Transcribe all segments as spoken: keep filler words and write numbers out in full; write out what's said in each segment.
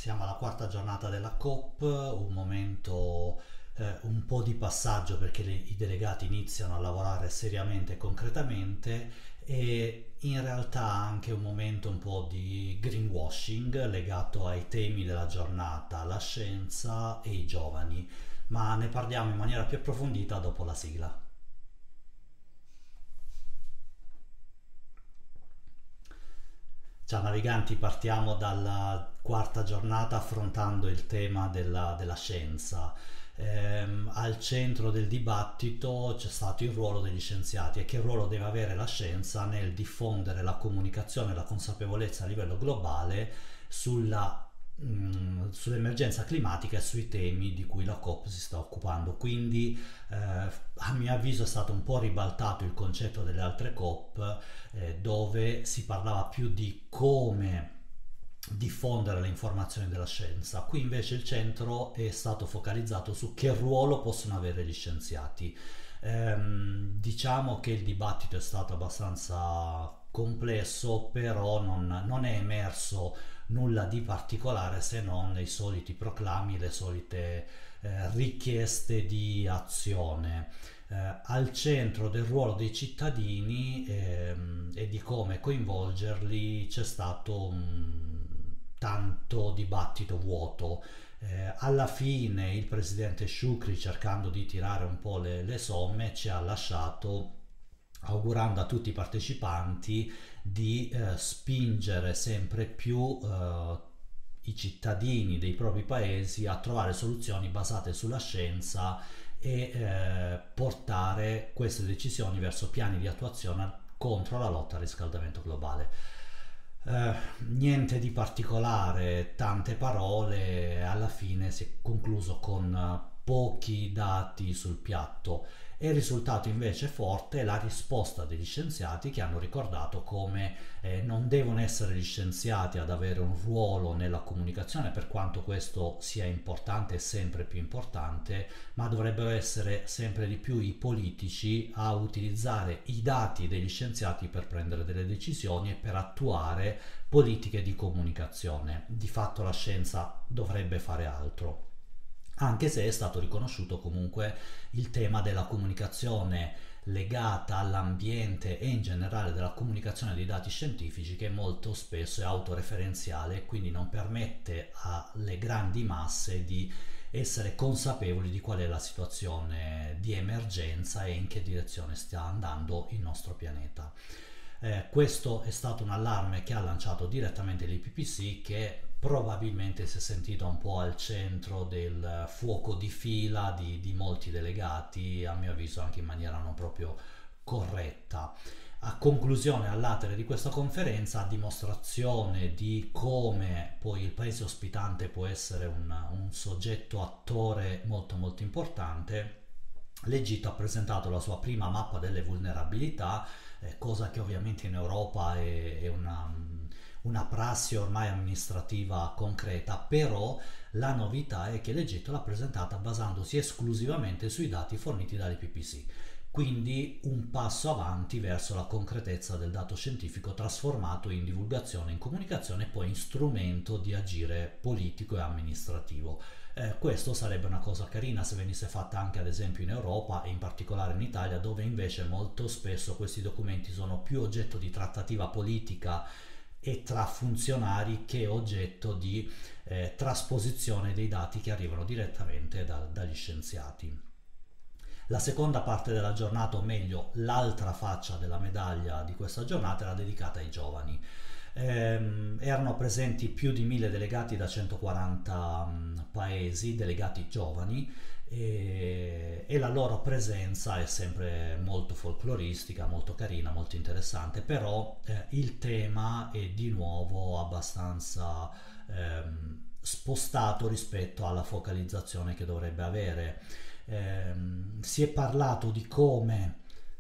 Siamo alla quarta giornata della COP, un momento eh, un po' di passaggio perché le- i delegati iniziano a lavorare seriamente e concretamente e in realtà anche un momento un po' di greenwashing legato ai temi della giornata, la scienza e i giovani, ma ne parliamo in maniera più approfondita dopo la sigla. Ciao naviganti, partiamo dalla quarta giornata affrontando il tema della, della scienza. Ehm, al centro del dibattito c'è stato il ruolo degli scienziati e che ruolo deve avere la scienza nel diffondere la comunicazione e la consapevolezza a livello globale sulla, mh, sull'emergenza climatica e sui temi di cui la COP si sta occupando. Quindi eh, a mio avviso è stato un po' ribaltato il concetto delle altre COP, eh, dove si parlava più di come diffondere le informazioni della scienza. Qui invece il centro è stato focalizzato su che ruolo possono avere gli scienziati. Ehm, diciamo che il dibattito è stato abbastanza complesso, però non, non è emerso nulla di particolare se non i soliti proclami, le solite eh, richieste di azione. Eh, al centro del ruolo dei cittadini ehm, e di come coinvolgerli c'è stato un tanto dibattito vuoto. Eh, alla fine il presidente Shukri, cercando di tirare un po' le, le somme, ci ha lasciato augurando a tutti i partecipanti di eh, spingere sempre più eh, i cittadini dei propri paesi a trovare soluzioni basate sulla scienza e eh, portare queste decisioni verso piani di attuazione contro la lotta al riscaldamento globale. Eh, niente di particolare, tante parole, alla fine si è concluso con eh, pochi dati sul piatto e il risultato invece forte è la risposta degli scienziati che hanno ricordato come eh, non devono essere gli scienziati ad avere un ruolo nella comunicazione, per quanto questo sia importante e sempre più importante, ma dovrebbero essere sempre di più i politici a utilizzare i dati degli scienziati per prendere delle decisioni e per attuare politiche di comunicazione. Di fatto la scienza dovrebbe fare altro, anche se è stato riconosciuto comunque il tema della comunicazione legata all'ambiente e in generale della comunicazione dei dati scientifici, che molto spesso è autoreferenziale e quindi non permette alle grandi masse di essere consapevoli di qual è la situazione di emergenza e in che direzione sta andando il nostro pianeta. Eh, questo è stato un allarme che ha lanciato direttamente l'I P P C, che probabilmente si è sentito un po' al centro del fuoco di fila di, di molti delegati, a mio avviso anche in maniera non proprio corretta. A conclusione, all'atere di questa conferenza, a dimostrazione di come poi il paese ospitante può essere un, un soggetto attore molto molto importante, l'Egitto ha presentato la sua prima mappa delle vulnerabilità, eh, cosa che ovviamente in Europa è, è una, una prassi ormai amministrativa concreta, però la novità è che l'Egitto l'ha presentata basandosi esclusivamente sui dati forniti dall'I P P C. Quindi un passo avanti verso la concretezza del dato scientifico trasformato in divulgazione, in comunicazione e poi in strumento di agire politico e amministrativo. Eh, questo sarebbe una cosa carina se venisse fatta anche ad esempio in Europa e in particolare in Italia, dove invece molto spesso questi documenti sono più oggetto di trattativa politica e tra funzionari che oggetto di eh, trasposizione dei dati che arrivano direttamente da, dagli scienziati. La seconda parte della giornata, o meglio l'altra faccia della medaglia di questa giornata, era dedicata ai giovani. Ehm, erano presenti più di mille delegati da centoquaranta um, paesi, delegati giovani, e, e la loro presenza è sempre molto folcloristica, molto carina, molto interessante, però eh, il tema è di nuovo abbastanza ehm, spostato rispetto alla focalizzazione che dovrebbe avere. Ehm, si è parlato di come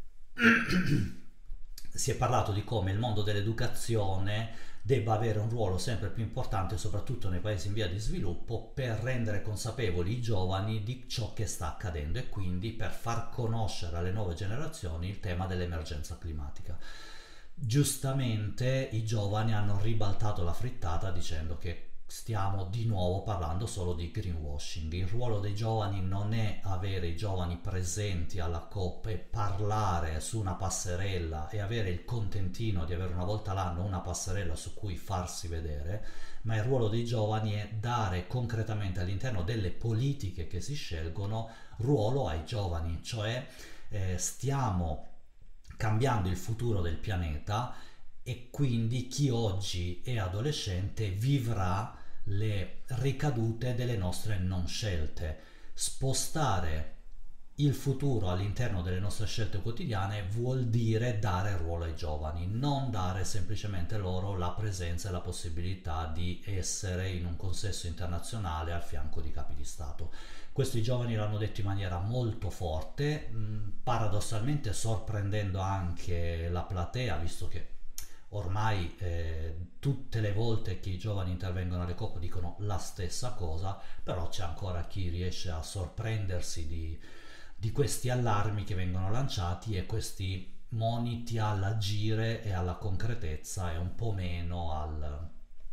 si è parlato di come il mondo dell'educazione debba avere un ruolo sempre più importante, soprattutto nei paesi in via di sviluppo, per rendere consapevoli i giovani di ciò che sta accadendo e quindi per far conoscere alle nuove generazioni il tema dell'emergenza climatica. Giustamente i giovani hanno ribaltato la frittata dicendo che stiamo di nuovo parlando solo di greenwashing. Il ruolo dei giovani non è avere i giovani presenti alla COP e parlare su una passerella e avere il contentino di avere una volta l'anno una passerella su cui farsi vedere, ma il ruolo dei giovani è dare concretamente all'interno delle politiche che si scelgono ruolo ai giovani, cioè eh, stiamo cambiando il futuro del pianeta e quindi chi oggi è adolescente vivrà le ricadute delle nostre non scelte. Spostare il futuro all'interno delle nostre scelte quotidiane vuol dire dare ruolo ai giovani, non dare semplicemente loro la presenza e la possibilità di essere in un consesso internazionale al fianco di capi di Stato. Questo i giovani l'hanno detto in maniera molto forte, mh, paradossalmente sorprendendo anche la platea, visto che ormai eh, tutte le volte che i giovani intervengono alle COP dicono la stessa cosa, però c'è ancora chi riesce a sorprendersi di, di questi allarmi che vengono lanciati e questi moniti all'agire e alla concretezza e un po' meno al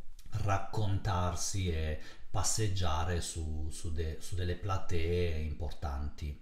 raccontarsi e passeggiare su, su, de, su delle platee importanti.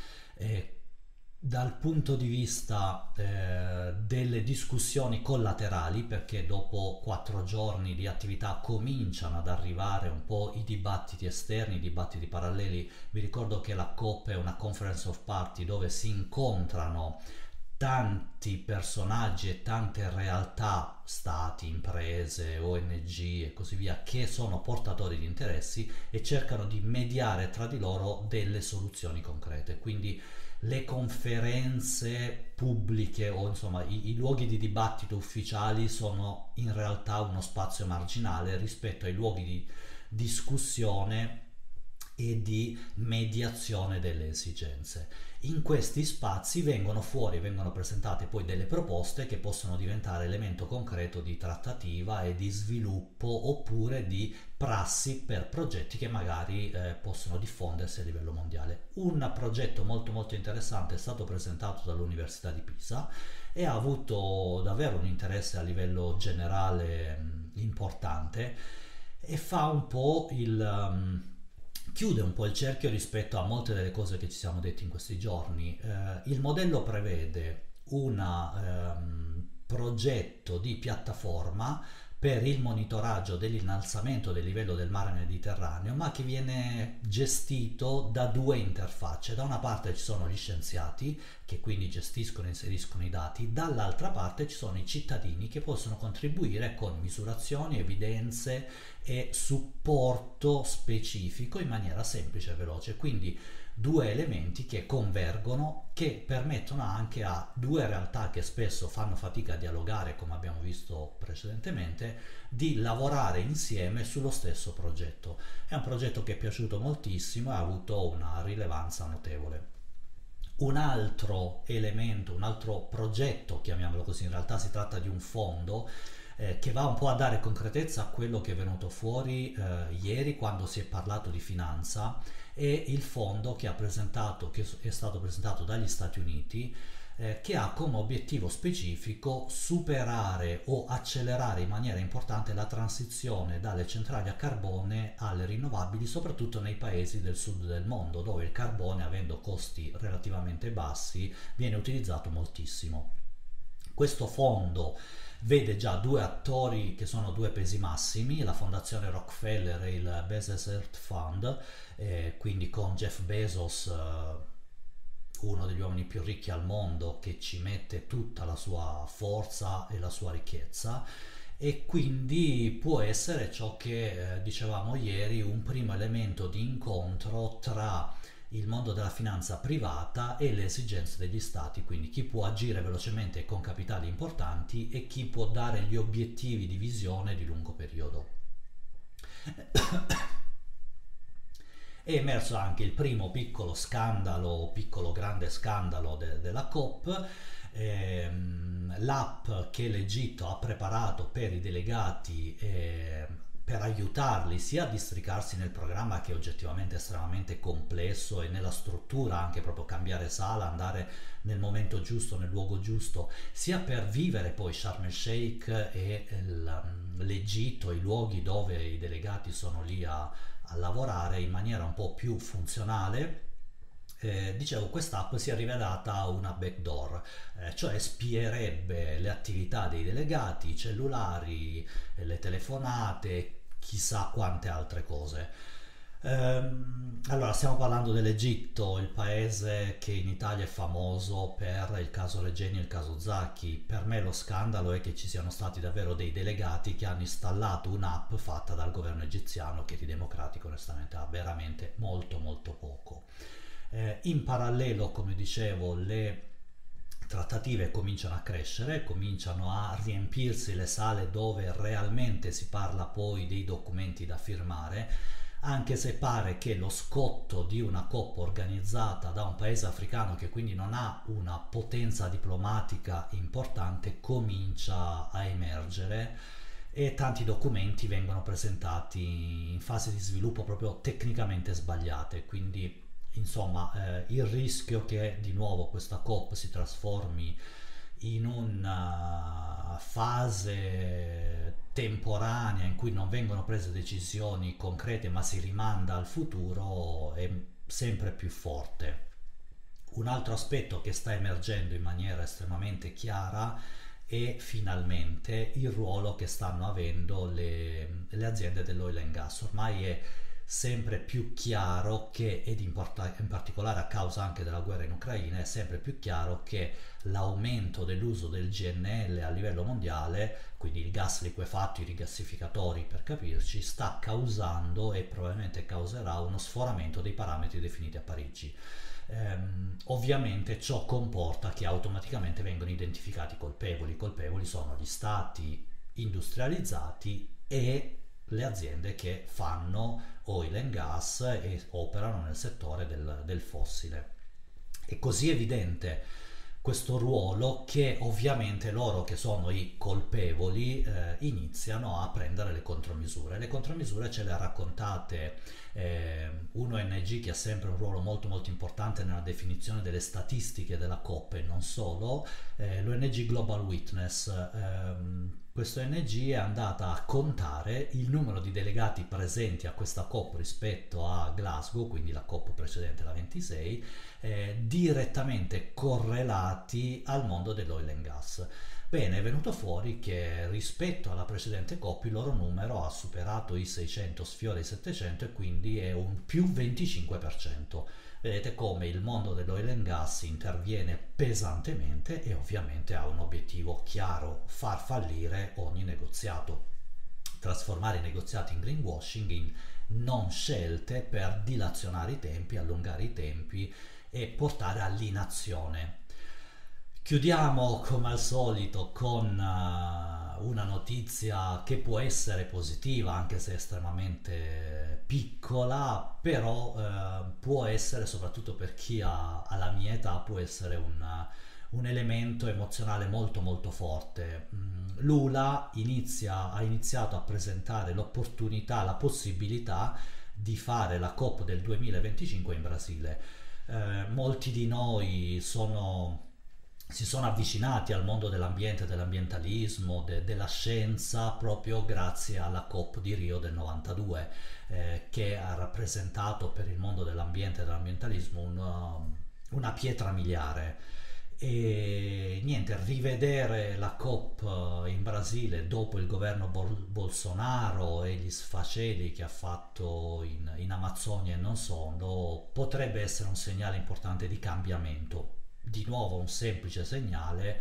E dal punto di vista eh, delle discussioni collaterali, perché dopo quattro giorni di attività cominciano ad arrivare un po' i dibattiti esterni, i dibattiti paralleli. Vi ricordo che la COP è una conference of party dove si incontrano tanti personaggi e tante realtà, stati, imprese, O N G e così via, che sono portatori di interessi e cercano di mediare tra di loro delle soluzioni concrete. Quindi le conferenze pubbliche o insomma i, i luoghi di dibattito ufficiali sono in realtà uno spazio marginale rispetto ai luoghi di discussione e di mediazione delle esigenze. In questi spazi vengono fuori, vengono presentate poi delle proposte che possono diventare elemento concreto di trattativa e di sviluppo oppure di prassi per progetti che magari eh, possono diffondersi a livello mondiale. Un progetto molto molto interessante è stato presentato dall'Università di Pisa e ha avuto davvero un interesse a livello generale mh, importante e fa un po' il... Um, chiude un po' il cerchio rispetto a molte delle cose che ci siamo detti in questi giorni. Eh, il modello prevede un ehm, progetto di piattaforma per il monitoraggio dell'innalzamento del livello del mare Mediterraneo, ma che viene gestito da due interfacce. Da una parte ci sono gli scienziati, che quindi gestiscono e inseriscono i dati, dall'altra parte ci sono i cittadini che possono contribuire con misurazioni, evidenze e supporto specifico in maniera semplice e veloce. Quindi due elementi che convergono, che permettono anche a due realtà che spesso fanno fatica a dialogare, come abbiamo visto precedentemente, di lavorare insieme sullo stesso progetto. È un progetto che è piaciuto moltissimo e ha avuto una rilevanza notevole. Un altro elemento, un altro progetto, chiamiamolo così, in realtà si tratta di un fondo eh, che va un po' a dare concretezza a quello che è venuto fuori eh, ieri quando si è parlato di finanza, e il fondo che ha presentato, che è stato presentato dagli Stati Uniti, eh, che ha come obiettivo specifico superare o accelerare in maniera importante la transizione dalle centrali a carbone alle rinnovabili, soprattutto nei paesi del sud del mondo, dove il carbone, avendo costi relativamente bassi, viene utilizzato moltissimo. Questo fondo vede già due attori che sono due pesi massimi, la fondazione Rockefeller e il Bezos Earth Fund, eh, quindi con Jeff Bezos, eh, uno degli uomini più ricchi al mondo, che ci mette tutta la sua forza e la sua ricchezza, e quindi può essere ciò che eh, dicevamo ieri, un primo elemento di incontro tra il mondo della finanza privata e le esigenze degli stati, quindi chi può agire velocemente con capitali importanti e chi può dare gli obiettivi di visione di lungo periodo. È emerso anche il primo piccolo scandalo, piccolo grande scandalo de- della COP, ehm, l'app che l'Egitto ha preparato per i delegati eh, per aiutarli sia a districarsi nel programma, che è oggettivamente estremamente complesso, e nella struttura, anche proprio cambiare sala, andare nel momento giusto, nel luogo giusto, sia per vivere poi Sharm el Sheikh e il- l'Egitto, i luoghi dove i delegati sono lì a, a lavorare in maniera un po' più funzionale. Eh, dicevo, quest'app si è rivelata una backdoor, eh, cioè spierebbe le attività dei delegati, i cellulari, eh, le telefonate, chissà quante altre cose. Ehm, allora, stiamo parlando dell'Egitto, il paese che in Italia è famoso per il caso Regeni e il caso Zaki. Per me lo scandalo è che ci siano stati davvero dei delegati che hanno installato un'app fatta dal governo egiziano, che di democratico onestamente ha veramente molto molto poco. Eh, in parallelo, come dicevo, le trattative cominciano a crescere, cominciano a riempirsi le sale dove realmente si parla poi dei documenti da firmare, anche se pare che lo scotto di una coppa organizzata da un paese africano, che quindi non ha una potenza diplomatica importante, comincia a emergere, e tanti documenti vengono presentati in fase di sviluppo proprio tecnicamente sbagliate. Quindi insomma, eh, il rischio che di nuovo questa COP si trasformi in una fase temporanea in cui non vengono prese decisioni concrete ma si rimanda al futuro è sempre più forte. Un altro aspetto che sta emergendo in maniera estremamente chiara è finalmente il ruolo che stanno avendo le, le aziende dell'oil and gas. Ormai è sempre più chiaro che, ed in, porta, in particolare a causa anche della guerra in Ucraina, è sempre più chiaro che l'aumento dell'uso del G N L a livello mondiale, quindi il gas liquefatto, i rigassificatori per capirci, sta causando e probabilmente causerà uno sforamento dei parametri definiti a Parigi. Ehm, ovviamente ciò comporta che automaticamente vengono identificati i colpevoli. I colpevoli sono gli stati industrializzati e le aziende che fanno oil and gas e operano nel settore del, del fossile. È così evidente questo ruolo che ovviamente loro, che sono i colpevoli, eh, iniziano a prendere le contromisure. Le contromisure ce le ha raccontate eh, un O N G che ha sempre un ruolo molto molto importante nella definizione delle statistiche della COP e non solo, eh, l'O N G Global Witness. ehm, Questo O N G è andata a contare il numero di delegati presenti a questa COP rispetto a Glasgow, quindi la COP precedente, la ventisei, eh, direttamente correlati al mondo dell'oil and gas. Bene, è venuto fuori che rispetto alla precedente COP il loro numero ha superato i seicento, sfiora i settecento, e quindi è un più venticinque per cento. Vedete come il mondo dell'oil and gas interviene pesantemente e ovviamente ha un obiettivo chiaro: far fallire ogni negoziato, trasformare i negoziati in greenwashing, in non scelte per dilazionare i tempi, allungare i tempi e portare all'inazione. Chiudiamo come al solito con uh, una notizia che può essere positiva, anche se estremamente piccola, però uh, può essere, soprattutto per chi ha, ha la mia età, può essere un, un elemento emozionale molto molto forte. Mm, L'U L A inizia, ha iniziato a presentare l'opportunità, la possibilità di fare la COP del duemilaventicinque in Brasile. Eh, molti di noi sono si sono avvicinati al mondo dell'ambiente, dell'ambientalismo, de- della scienza proprio grazie alla COP di Rio del novantadue, eh, che ha rappresentato per il mondo dell'ambiente e dell'ambientalismo una, una pietra miliare. E niente, rivedere la COP in Brasile dopo il governo Bol- Bolsonaro e gli sfaceli che ha fatto in, in Amazzonia e non solo, potrebbe essere un segnale importante di cambiamento. Di nuovo un semplice segnale,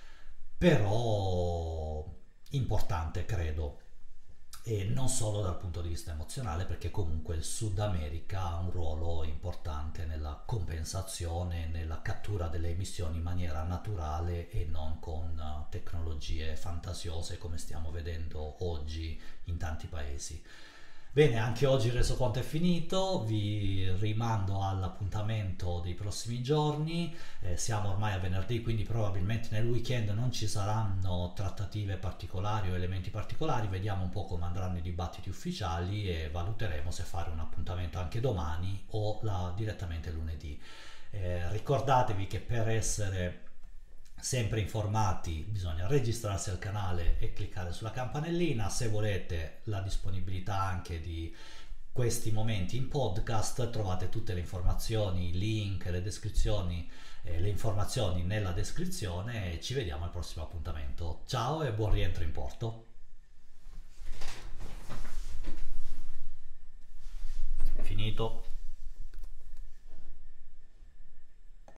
però importante, credo, e non solo dal punto di vista emozionale, perché comunque il Sud America ha un ruolo importante nella compensazione, nella cattura delle emissioni in maniera naturale e non con uh, tecnologie fantasiose come stiamo vedendo oggi in tanti paesi. Bene, anche oggi il resoconto è finito, vi rimando all'appuntamento dei prossimi giorni. Eh, siamo ormai a venerdì, quindi probabilmente nel weekend non ci saranno trattative particolari o elementi particolari, vediamo un po' come andranno i dibattiti ufficiali e valuteremo se fare un appuntamento anche domani o la- direttamente lunedì. Eh, ricordatevi che per essere sempre informati bisogna registrarsi al canale e cliccare sulla campanellina. Se volete la disponibilità anche di questi momenti in podcast, trovate tutte le informazioni, i link, le descrizioni, eh, le informazioni nella descrizione e ci vediamo al prossimo appuntamento. Ciao e buon rientro in porto. Finito.